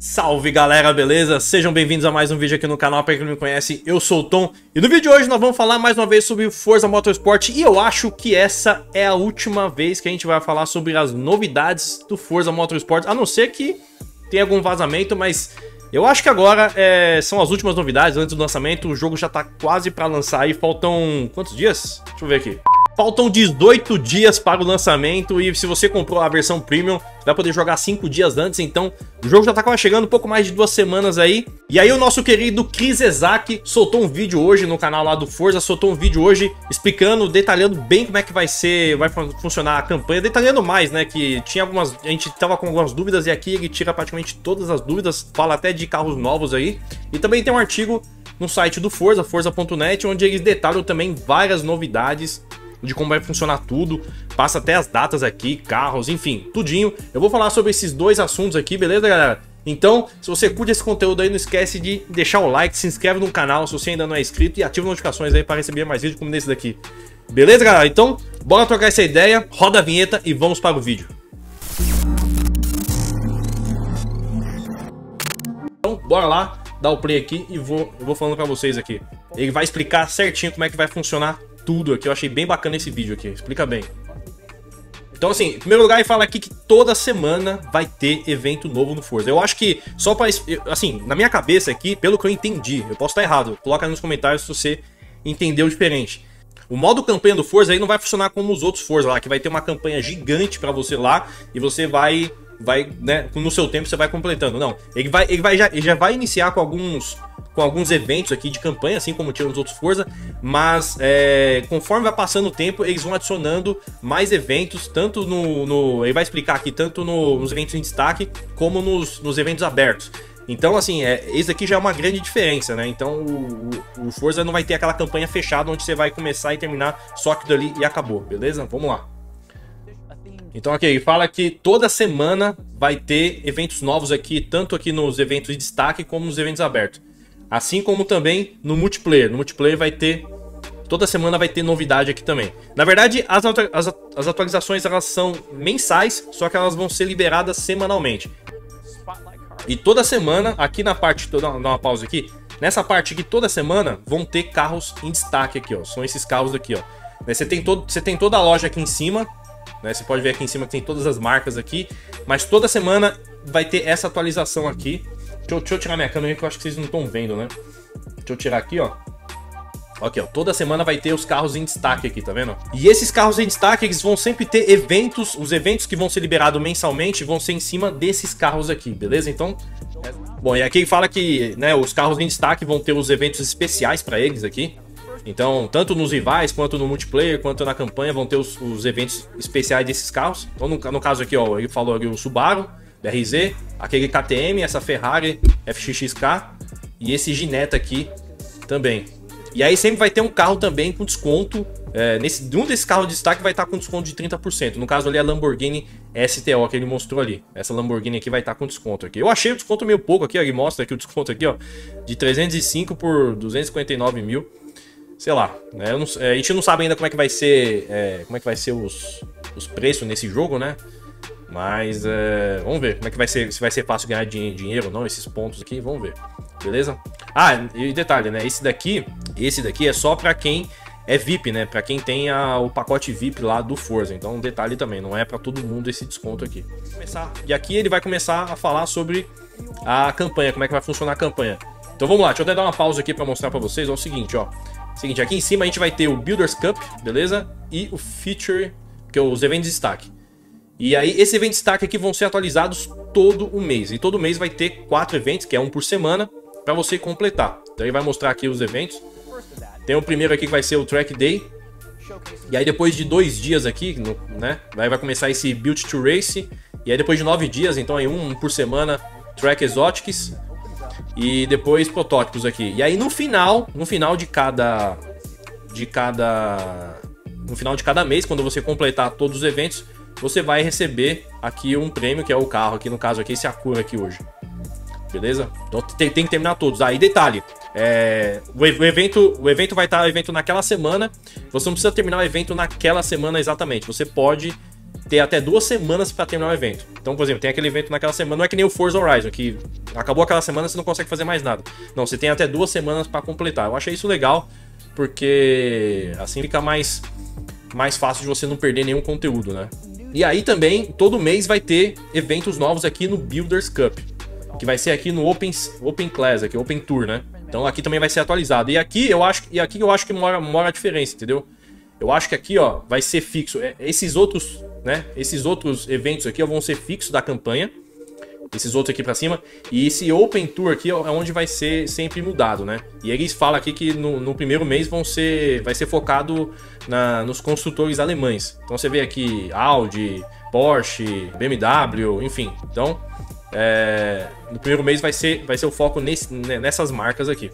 Salve galera, beleza? Sejam bem-vindos a mais um vídeo aqui no canal. Para quem não me conhece, eu sou o Tom. E no vídeo de hoje nós vamos falar mais uma vez sobre Forza Motorsport. E eu acho que essa é a última vez que a gente vai falar sobre as novidades do Forza Motorsport. A não ser que tenha algum vazamento, mas eu acho que agora são as últimas novidades antes do lançamento. O jogo já tá quase para lançar aí. Faltam quantos dias? Deixa eu ver aqui. Faltam 18 dias para o lançamento e se você comprou a versão Premium, vai poder jogar 5 dias antes, então o jogo já tá quase chegando, um pouco mais de 2 semanas aí. E aí o nosso querido Chris Ezak soltou um vídeo hoje no canal lá do Forza, soltou um vídeo hoje explicando, detalhando bem como é que vai funcionar a campanha, detalhando mais, né, que tinha a gente tava com algumas dúvidas e aqui ele tira praticamente todas as dúvidas, fala até de carros novos aí. E também tem um artigo no site do Forza, forza.net, onde eles detalham também várias novidades de como vai funcionar tudo, passa até as datas aqui, carros, enfim, tudinho. Eu vou falar sobre esses dois assuntos aqui, beleza, galera? Então, se você curte esse conteúdo aí, não esquece de deixar o like, se inscreve no canal se você ainda não é inscrito e ativa as notificações aí para receber mais vídeos como nesse daqui. Beleza, galera? Então, bora trocar essa ideia, roda a vinheta e vamos para o vídeo. Então, bora lá, dar o play aqui e eu vou falando para vocês aqui. Ele vai explicar certinho como é que vai funcionar tudo aqui. Eu achei bem bacana esse vídeo aqui, explica bem. Então assim, em primeiro lugar ele fala aqui que toda semana vai ter evento novo no Forza. Eu acho que só para, assim, na minha cabeça aqui, pelo que eu entendi, eu posso estar errado, coloca aí nos comentários se você entendeu diferente. O modo campanha do Forza aí não vai funcionar como os outros Forza lá, que vai ter uma campanha gigante para você lá e você vai, né, no seu tempo você vai completando. Não, ele já vai iniciar com alguns eventos aqui de campanha, assim como tinha nos outros Forza, mas conforme vai passando o tempo, eles vão adicionando mais eventos, tanto ele vai explicar aqui, tanto nos eventos em destaque, como nos eventos abertos. Então, assim, esse aqui já é uma grande diferença, né? Então, o Forza não vai ter aquela campanha fechada, onde você vai começar e terminar só aquilo ali e acabou, beleza? Vamos lá. Então aqui, ele fala que toda semana vai ter eventos novos aqui, tanto aqui nos eventos de destaque, como nos eventos abertos. Assim como também no multiplayer. No multiplayer vai ter... Toda semana vai ter novidade aqui também. Na verdade, as atualizações elas são mensais, só que elas vão ser liberadas semanalmente. E toda semana, aqui na parte... Vou dar uma pausa aqui. Nessa parte aqui, toda semana, vão ter carros em destaque aqui, ó. São esses carros aqui, ó. Você tem toda a loja aqui em cima, né? Você pode ver aqui em cima que tem todas as marcas aqui. Mas toda semana vai ter essa atualização aqui. Deixa eu tirar minha câmera que eu acho que vocês não estão vendo, né? Deixa eu tirar aqui, ó. Aqui, ó. Toda semana vai ter os carros em destaque aqui, tá vendo? E esses carros em destaque, eles vão sempre ter eventos. Os eventos que vão ser liberados mensalmente vão ser em cima desses carros aqui, beleza? Então... Bom, e aqui ele fala que, né, os carros em destaque vão ter os eventos especiais pra eles aqui. Então, tanto nos rivais, quanto no multiplayer, quanto na campanha, vão ter os eventos especiais desses carros. Então, no caso aqui, ó, ele falou aqui o Subaru, BRZ, aquele KTM, essa Ferrari FXXK e esse Ginetta aqui também. E aí sempre vai ter um carro também com desconto, um desses carros de destaque vai estar com desconto de 30%. No caso ali é a Lamborghini STO que ele mostrou ali. Essa Lamborghini aqui vai estar com desconto aqui. Eu achei o desconto meio pouco aqui, ó, ele mostra aqui o desconto aqui, ó, de 305 por 259 mil. Sei lá, né? A gente não sabe ainda como é que vai ser, os preços nesse jogo, né? Mas vamos ver como é que vai ser, se vai ser fácil ganhar dinheiro ou não, esses pontos aqui, vamos ver, beleza? Ah, e detalhe, né, esse daqui é só pra quem é VIP, né, pra quem tem o pacote VIP lá do Forza, então um detalhe também, não é pra todo mundo esse desconto aqui. E aqui ele vai começar a falar sobre a campanha, como é que vai funcionar a campanha. Então vamos lá, deixa eu até dar uma pausa aqui pra mostrar pra vocês, ó, o seguinte, ó. Seguinte, aqui em cima a gente vai ter o Builders Cup, beleza? E o Feature, que é os eventos de destaque. E aí, esses eventos de destaque aqui vão ser atualizados todo o mês. E todo mês vai ter 4 eventos, que é um por semana, para você completar. Então ele vai mostrar aqui os eventos. Tem o primeiro aqui que vai ser o Track Day. E aí depois de 2 dias aqui, né, vai começar esse Build to Race. E aí depois de 9 dias, então aí um por semana, Track Exotics. E depois protótipos aqui. E aí no final de cada mês, quando você completar todos os eventos, você vai receber aqui um prêmio, que é o carro, aqui no caso aqui, esse Acura aqui hoje. Beleza? Então tem que terminar todos. Aí detalhe, o evento vai estar naquela semana. Você não precisa terminar o evento naquela semana exatamente. Você pode ter até 2 semanas para terminar o evento. Então, por exemplo, tem aquele evento naquela semana, não é que nem o Forza Horizon, que acabou aquela semana, você não consegue fazer mais nada. Não, você tem até 2 semanas para completar. Eu achei isso legal, porque assim fica mais fácil de você não perder nenhum conteúdo, né? E aí também, todo mês vai ter eventos novos aqui no Builders Cup, que vai ser aqui no Open Class, aqui, Open Tour, né? Então aqui também vai ser atualizado. E aqui eu acho que mora a diferença, entendeu? Eu acho que aqui, ó, vai ser fixo. Esses outros, né? Esses outros eventos aqui ó, vão ser fixos da campanha. Esses outros aqui pra cima. E esse Open Tour aqui é onde vai ser sempre mudado, né? E eles falam aqui que no primeiro mês vai ser focado nos construtores alemães. Então você vê aqui Audi, Porsche, BMW, enfim. Então, no primeiro mês vai ser o foco nessas marcas aqui.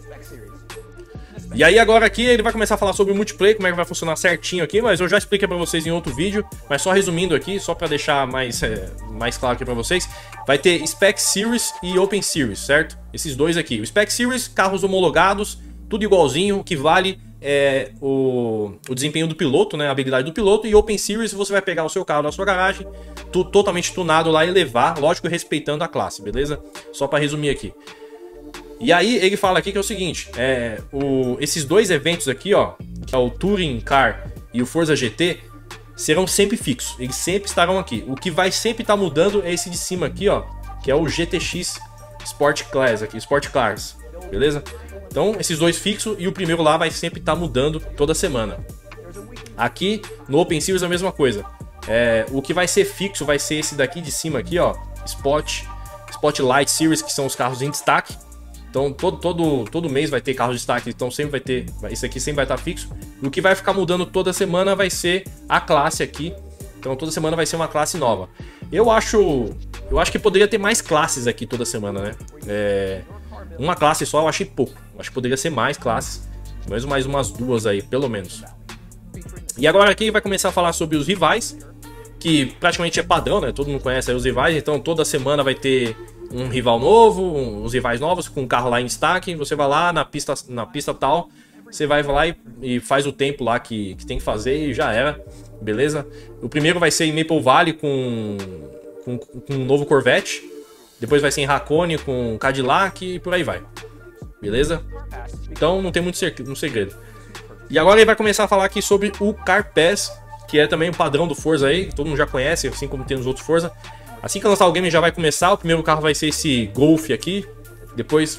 E aí agora aqui ele vai começar a falar sobre o multiplayer, como é que vai funcionar certinho aqui, mas eu já expliquei pra vocês em outro vídeo, mas só resumindo aqui, só pra deixar mais claro aqui pra vocês, vai ter Spec Series e Open Series, certo? Esses dois aqui. O Spec Series, carros homologados, tudo igualzinho, o que vale é o desempenho do piloto, né, a habilidade do piloto, e Open Series você vai pegar o seu carro da sua garagem, totalmente tunado lá e levar, lógico, respeitando a classe, beleza? Só pra resumir aqui. E aí ele fala aqui que é o seguinte, esses dois eventos aqui, ó, que é o Touring Car e o Forza GT, serão sempre fixos, eles sempre estarão aqui. O que vai sempre estar mudando é esse de cima aqui, ó, que é o GTX Sport Class aqui, Sport Cars, beleza? Então esses dois fixos e o primeiro lá vai sempre estar mudando toda semana. Aqui no Open Series é a mesma coisa. O que vai ser fixo vai ser esse daqui de cima aqui, ó, Spotlight Series, que são os carros em destaque. Então todo mês vai ter carro de destaque, então sempre vai ter, esse aqui sempre vai estar fixo. E o que vai ficar mudando toda semana vai ser a classe aqui. Então toda semana vai ser uma classe nova. Eu acho que poderia ter mais classes aqui toda semana, né? Uma classe só eu achei pouco. Acho que poderia ser mais classes, mais umas 2 aí, pelo menos. E agora aqui vai começar a falar sobre os rivais, que praticamente é padrão, né? Todo mundo conhece aí os rivais, então toda semana vai ter um rival novo, os rivais novos com um carro lá em destaque. Você vai lá na pista tal, você vai lá e faz o tempo lá que tem que fazer e já era, beleza? O primeiro vai ser em Maple Valley com um novo Corvette, depois vai ser em Hakone com Cadillac e por aí vai, beleza? Então não tem muito segredo. E agora ele vai começar a falar aqui sobre o Car Pass, que é também um padrão do Forza aí, todo mundo já conhece, assim como tem nos outros Forza. Assim que lançar o game já vai começar, o primeiro carro vai ser esse Golf aqui, depois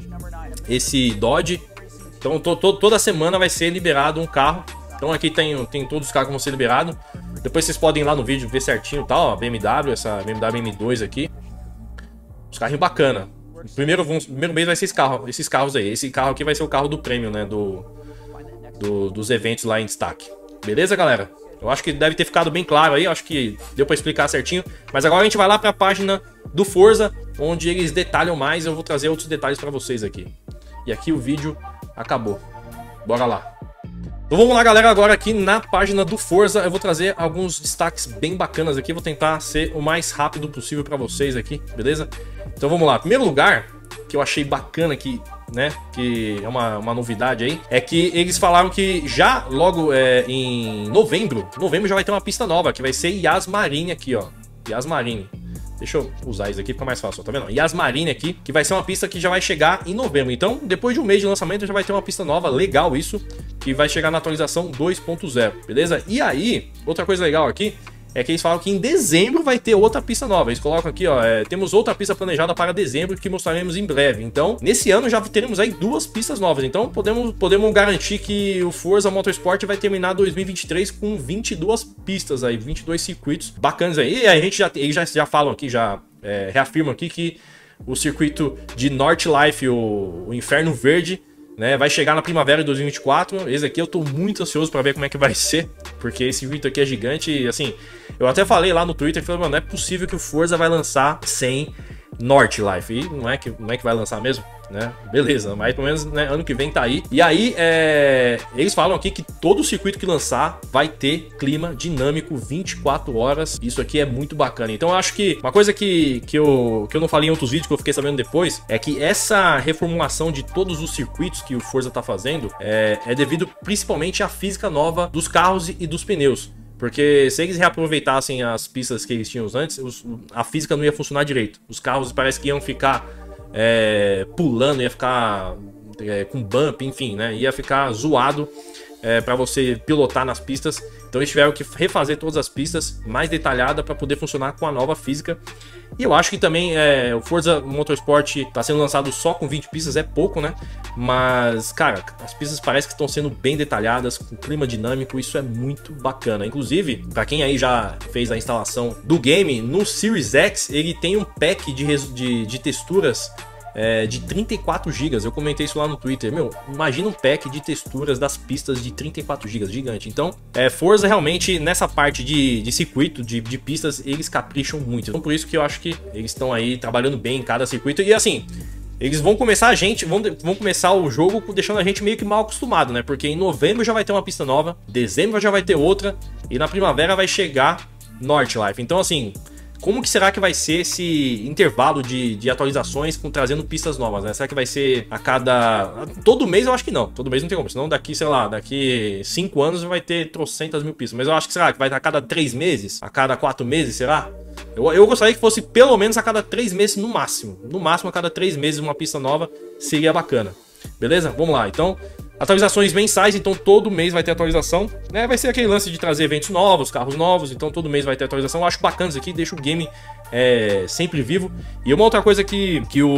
esse Dodge. Então toda semana vai ser liberado um carro. Então aqui tem todos os carros que vão ser liberados. Depois vocês podem ir lá no vídeo ver certinho e tal, ó, BMW, essa BMW M2 aqui. Os carrinhos bacana. O primeiro mês vai ser esses carros aí. Esse carro aqui vai ser o carro do prêmio, né, dos eventos lá em destaque. Beleza, galera? Eu acho que deve ter ficado bem claro aí, eu acho que deu pra explicar certinho. Mas agora a gente vai lá pra página do Forza, onde eles detalham mais, eu vou trazer outros detalhes pra vocês aqui. E aqui o vídeo acabou. Bora lá. Então vamos lá, galera, agora aqui na página do Forza eu vou trazer alguns destaques bem bacanas aqui. Vou tentar ser o mais rápido possível pra vocês aqui, beleza? Então vamos lá. Em primeiro lugar, que eu achei bacana aqui, né, que é uma novidade aí, é que eles falaram que já logo em novembro já vai ter uma pista nova, que vai ser Yas Marine aqui, ó, Yas Marine. Deixa eu usar isso aqui, fica mais fácil, tá vendo? Yas Marine aqui, que vai ser uma pista que já vai chegar em novembro. Então, depois de um mês de lançamento, já vai ter uma pista nova, legal isso, que vai chegar na atualização 2.0, beleza? E aí, outra coisa legal aqui, é que eles falam que em dezembro vai ter outra pista nova. Eles colocam aqui, ó, temos outra pista planejada para dezembro que mostraremos em breve. Então, nesse ano já teremos aí 2 pistas novas. Então, podemos garantir que o Forza Motorsport vai terminar 2023 com 22 pistas aí, 22 circuitos bacanas aí. E aí eles já falam aqui, reafirmam aqui que o circuito de Northlife, o Inferno Verde, né, vai chegar na primavera de 2024. Esse aqui eu tô muito ansioso para ver como é que vai ser, porque esse vídeo aqui é gigante e assim, eu até falei lá no Twitter, falei, mano, não é possível que o Forza vai lançar sem Northlife. E não é que vai lançar mesmo, né? Beleza, mas pelo menos, né, ano que vem tá aí. E aí, eles falam aqui que todo circuito que lançar vai ter clima dinâmico 24 horas. Isso aqui é muito bacana. Então eu acho que uma coisa que eu não falei em outros vídeos, que eu fiquei sabendo depois, é que essa reformulação de todos os circuitos que o Forza tá fazendo é devido principalmente à física nova dos carros e dos pneus. Porque se eles reaproveitassem as pistas que eles tinham antes, a física não ia funcionar direito. Os carros parece que iam ficar pulando, ia ficar com bump, enfim, né? Ia ficar zoado para você pilotar nas pistas. Então eles tiveram que refazer todas as pistas mais detalhada para poder funcionar com a nova física. E eu acho que também o Forza Motorsport está sendo lançado só com 20 pistas, é pouco, né? Mas, cara, as pistas parecem que estão sendo bem detalhadas, com clima dinâmico, isso é muito bacana. Inclusive, para quem aí já fez a instalação do game, no Series X ele tem um pack de texturas de 34 GB. Eu comentei isso lá no Twitter. Meu, imagina um pack de texturas das pistas de 34 GB, gigante. Então, Forza realmente nessa parte de circuito, de pistas, eles capricham muito. Então, por isso que eu acho que eles estão aí trabalhando bem em cada circuito. E assim, eles vão começar vão começar o jogo deixando a gente meio que mal acostumado, né? Porque em novembro já vai ter uma pista nova, dezembro já vai ter outra, e na primavera vai chegar Northlife. Então, assim, como que será que vai ser esse intervalo de atualizações trazendo pistas novas, né? Será que vai ser a cada... Todo mês eu acho que não. Todo mês não tem como. Senão daqui, sei lá, daqui 5 anos vai ter trocentas mil pistas. Mas eu acho que, será que vai a cada 3 meses? A cada 4 meses, será? Eu gostaria que fosse pelo menos a cada 3 meses no máximo. No máximo, a cada 3 meses uma pista nova seria bacana. Beleza? Vamos lá. Então, atualizações mensais, então todo mês vai ter atualização, né? Vai ser aquele lance de trazer eventos novos, carros novos, então todo mês vai ter atualização. Eu acho bacana isso aqui, deixa o game sempre vivo. E uma outra coisa que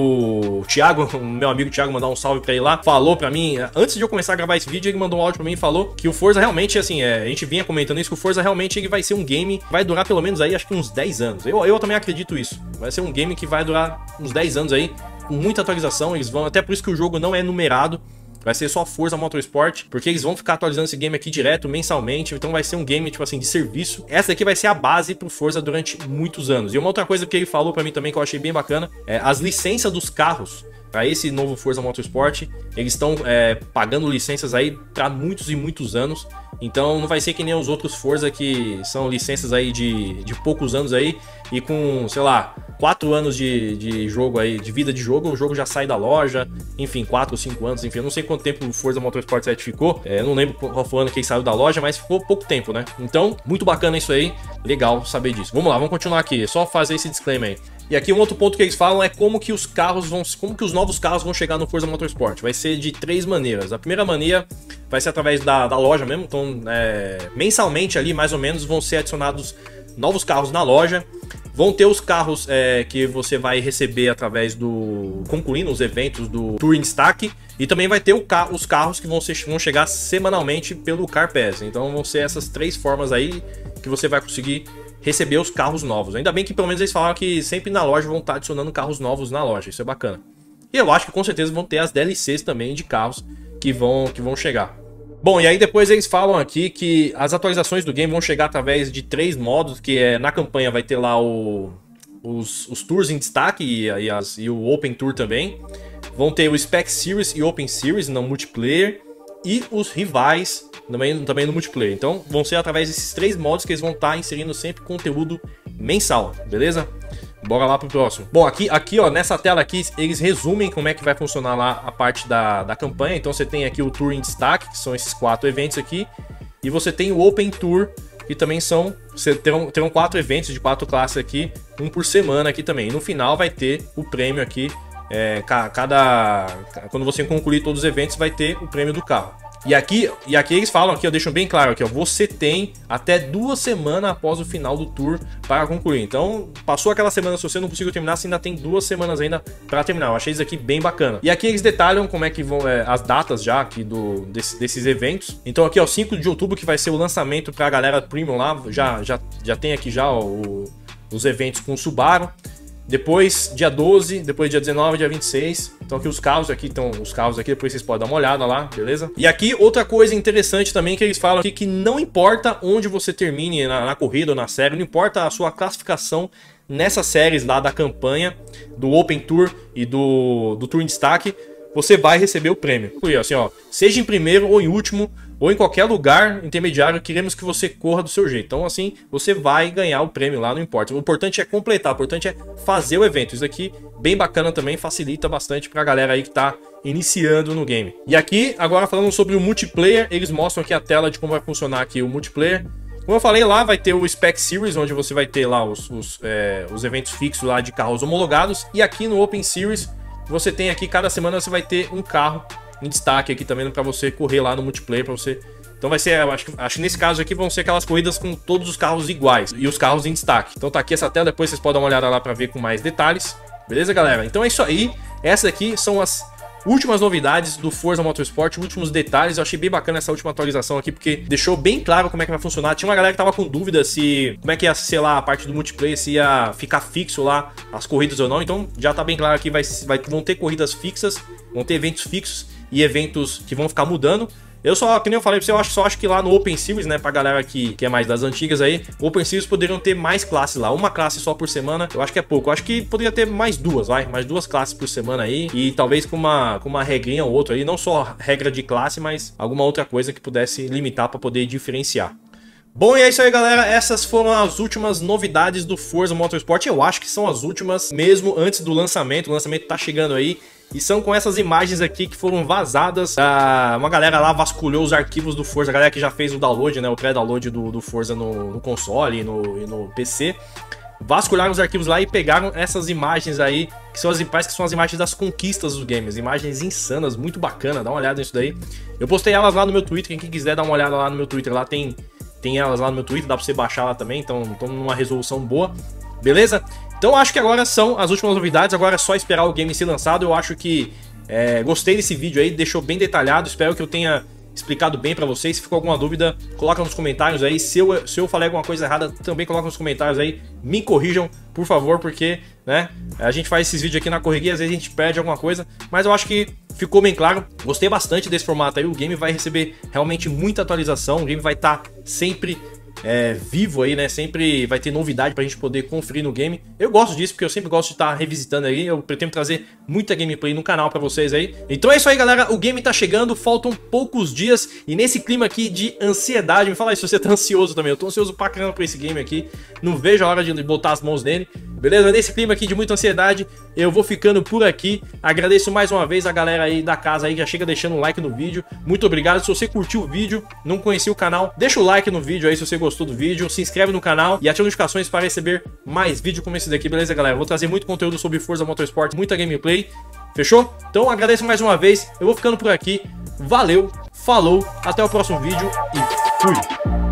o Thiago, o meu amigo Thiago, mandar um salve pra ele lá, falou pra mim, antes de eu começar a gravar esse vídeo, ele mandou um áudio pra mim e falou que o Forza realmente, assim, a gente vinha comentando isso, que o Forza realmente ele vai ser um game que vai durar pelo menos aí, acho que uns 10 anos. Eu também acredito isso. Vai ser um game que vai durar uns 10 anos aí, com muita atualização. Eles vão, até por isso que o jogo não é numerado. Vai ser só Forza Motorsport, porque eles vão ficar atualizando esse game aqui direto, mensalmente. Então vai ser um game, tipo assim, de serviço. Essa daqui vai ser a base pro Forza durante muitos anos. E uma outra coisa que ele falou pra mim também, que eu achei bem bacana, as licenças dos carros para esse novo Forza Motorsport. Eles estão pagando licenças aí para muitos e muitos anos. Então não vai ser que nem os outros Forza, que são licenças aí de poucos anos aí. E com, sei lá, 4 anos de jogo aí, de vida de jogo, o jogo já sai da loja. Enfim, 4 ou 5 anos, enfim, eu não sei quanto tempo o Forza Motorsport 7 ficou. Eu não lembro qual foi o ano que ele saiu da loja, mas ficou pouco tempo, né? Então, muito bacana isso aí, legal saber disso. Vamos lá, vamos continuar aqui, é só fazer esse disclaimer aí. E aqui um outro ponto que eles falam é como que os novos carros vão chegar no Forza Motorsport. Vai ser de 3 maneiras. A primeira maneira vai ser através da loja mesmo. Então, mensalmente ali, mais ou menos, vão ser adicionados novos carros na loja. Vão ter os carros que você vai receber através concluindo os eventos do Tour in Destaque. E também vai ter os carros que vão chegar semanalmente pelo Car Pass. Então vão ser essas 3 formas aí que você vai conseguir receber os carros novos. Ainda bem que pelo menos eles falaram que sempre na loja vão estar adicionando carros novos na loja. Isso é bacana. E eu acho que com certeza vão ter as DLCs também de carros que vão chegar. Bom, e aí depois eles falam aqui que as atualizações do game vão chegar através de 3 modos, que na campanha vai ter lá os Tours em destaque e o Open Tour também. Vão ter o Spec Series e Open Series no multiplayer e os rivais também no multiplayer. Então vão ser através desses 3 modos que eles vão estar inserindo sempre conteúdo mensal, beleza? Bora lá pro próximo. Bom, aqui ó, nessa tela aqui, eles resumem como é que vai funcionar lá a parte da campanha. Então você tem aqui o Tour em Destaque, que são esses 4 eventos aqui. E você tem o Open Tour, que também terão 4 eventos de 4 classes aqui, um por semana aqui também. E no final vai ter o prêmio aqui. Quando você concluir todos os eventos, vai ter o prêmio do carro. E aqui eles falam, aqui eu deixo bem claro aqui, ó, você tem até 2 semanas após o final do tour para concluir. Então, passou aquela semana, se você não conseguiu terminar, você ainda tem 2 semanas ainda para terminar. Eu achei isso aqui bem bacana. E aqui eles detalham como é que vão as datas já aqui desses eventos. Então aqui, ó, 5 de outubro que vai ser o lançamento para a galera Premium lá, já tem aqui já os eventos com o Subaru. Depois, dia 12, depois dia 19, dia 26. Então aqui os carros aqui depois vocês podem dar uma olhada lá, beleza? E aqui outra coisa interessante também que eles falam aqui, que não importa onde você termine na corrida ou na série, não importa a sua classificação nessas séries lá da campanha, do Open Tour e do Tour em Destaque, você vai receber o prêmio. Assim, ó, seja em primeiro ou em último, ou em qualquer lugar intermediário, queremos que você corra do seu jeito. Então assim, você vai ganhar o prêmio lá, não importa. O importante é completar, o importante é fazer o evento. Isso aqui, bem bacana também, facilita bastante pra galera aí que tá iniciando no game. E aqui, agora falando sobre o multiplayer, eles mostram aqui a tela de como vai funcionar aqui o multiplayer. Como eu falei lá, vai ter o Spec Series, onde você vai ter lá os eventos fixos lá de carros homologados. E aqui no Open Series, você tem aqui, cada semana você vai ter um carro em destaque aqui também para você correr lá no multiplayer, para você... Então vai ser, acho que nesse caso aqui vão ser aquelas corridas com todos os carros iguais e os carros em destaque. Então tá aqui essa tela, depois vocês podem dar uma olhada lá para ver com mais detalhes. Beleza, galera? Então é isso aí. Essas aqui são as últimas novidades do Forza Motorsport, últimos detalhes. Eu achei bem bacana essa última atualização aqui, porque deixou bem claro como é que vai funcionar. Tinha uma galera que tava com dúvida se como é que ia ser lá a parte do multiplayer, se ia ficar fixo lá as corridas ou não. Então já tá bem claro aqui, vão ter corridas fixas, vão ter eventos fixos e eventos que vão ficar mudando. Eu só, que nem eu falei pra você, eu só acho que lá no Open Series, né, pra galera que é mais das antigas aí, o Open Series poderiam ter mais classes lá, uma classe só por semana, eu acho que é pouco, eu acho que poderia ter mais duas, mais duas classes por semana aí, e talvez com uma regrinha ou outra aí, não só regra de classe, mas alguma outra coisa que pudesse limitar pra poder diferenciar. Bom, e é isso aí, galera, essas foram as últimas novidades do Forza Motorsport, eu acho que são as últimas mesmo antes do lançamento, o lançamento tá chegando aí. E são com essas imagens aqui que foram vazadas. Uma galera lá vasculhou os arquivos do Forza. A galera que já fez o download, né? O pré-download do Forza no console e no PC. Vasculharam os arquivos lá e pegaram essas imagens aí. Parece que são as imagens das conquistas dos games. Imagens insanas, muito bacana. Dá uma olhada nisso daí. Eu postei elas lá no meu Twitter. Quem quiser dar uma olhada lá no meu Twitter. Lá tem elas lá no meu Twitter. Dá pra você baixar lá também. Então estão numa resolução boa. Beleza? Então acho que agora são as últimas novidades, agora é só esperar o game ser lançado. Eu acho que gostei desse vídeo aí, deixou bem detalhado, espero que eu tenha explicado bem pra vocês. Se ficou alguma dúvida, coloca nos comentários aí. Se eu falei alguma coisa errada, também coloca nos comentários aí, me corrijam, por favor, porque, né, a gente faz esses vídeos aqui na correria, às vezes a gente perde alguma coisa, mas eu acho que ficou bem claro. Gostei bastante desse formato aí, o game vai receber realmente muita atualização, o game vai estar sempre vivo aí, né? Sempre vai ter novidade pra gente poder conferir no game. Eu gosto disso, porque eu sempre gosto de estar revisitando aí. Eu pretendo trazer muita gameplay no canal pra vocês aí. Então é isso aí, galera. O game tá chegando, faltam poucos dias. E nesse clima aqui de ansiedade, me fala aí se você tá ansioso também. Eu tô ansioso pra caramba pra esse game aqui. Não vejo a hora de botar as mãos nele. Beleza? Nesse clima aqui de muita ansiedade, eu vou ficando por aqui. Agradeço mais uma vez a galera aí da casa aí, já chega deixando um like no vídeo. Muito obrigado. Se você curtiu o vídeo, não conhecia o canal, deixa o like no vídeo aí se você gostou do vídeo. Se inscreve no canal e ativa as notificações para receber mais vídeo como esse daqui, beleza, galera? Eu vou trazer muito conteúdo sobre Forza Motorsport, muita gameplay. Fechou? Então agradeço mais uma vez. Eu vou ficando por aqui. Valeu, falou, até o próximo vídeo e fui!